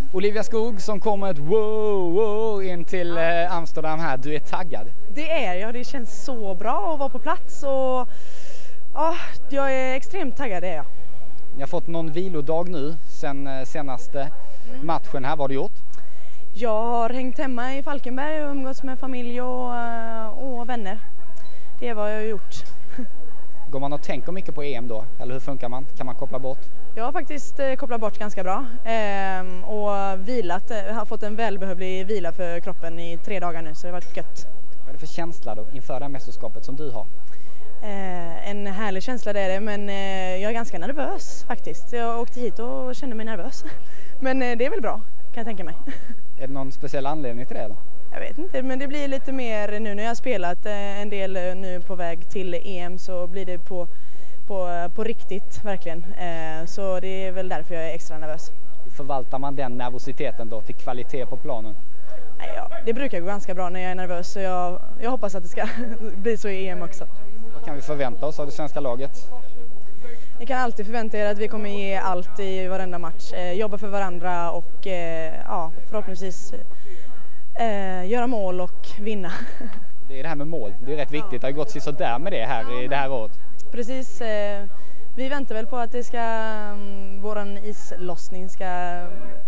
Olivia Skog som kommer ett wow in till Amsterdam här. Du är taggad? Det är jag. Det känns så bra att vara på plats och ja, jag är extremt taggad, det är jag. Ni har fått någon vilodag nu sen senaste matchen här. Vad har du gjort? Jag har hängt hemma i Falkenberg och umgåtts med familj och vänner. Det är vad jag har gjort. Går man och tänker mycket på EM då? Eller hur funkar man? Kan man koppla bort? Jag har faktiskt kopplat bort ganska bra och vilat. Jag har fått en välbehövlig vila för kroppen i 3 dagar nu, så det har varit gött. Vad är det för känsla då inför det här mästerskapet som du har? En härlig känsla det är det, men jag är ganska nervös faktiskt. Jag åkte hit och kände mig nervös. Men det är väl bra, kan jag tänka mig. Är det någon speciell anledning till det eller? Jag vet inte, men det blir lite mer nu när jag har spelat en del nu på väg till EM, så blir det på riktigt verkligen. Så det är väl därför jag är extra nervös. Hur förvaltar man den nervositeten då till kvalitet på planen? Ja, det brukar gå ganska bra när jag är nervös, så jag hoppas att det ska bli så i EM också. Vad kan vi förvänta oss av det svenska laget? Ni kan alltid förvänta er att vi kommer ge allt i varenda match. Jobba för varandra och ja, förhoppningsvis göra mål och vinna. Det är det här med mål. Det är rätt viktigt. Det har gått så där med det här i det här året. Precis. Vi väntar väl på att det våran islossning ska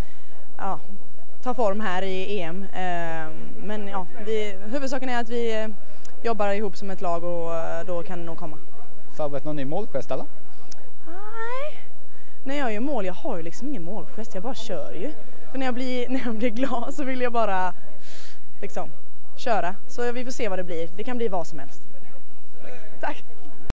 ta form här i EM. Men ja, huvudsaken är att vi jobbar ihop som ett lag och då kan det nog komma. Förberett någon ny målgest eller? Nej. När jag gör mål, jag har ju liksom ingen målgest, jag bara kör ju. För när jag blir glad så vill jag bara liksom köra. Så vi får se vad det blir. Det kan bli vad som helst. Tack.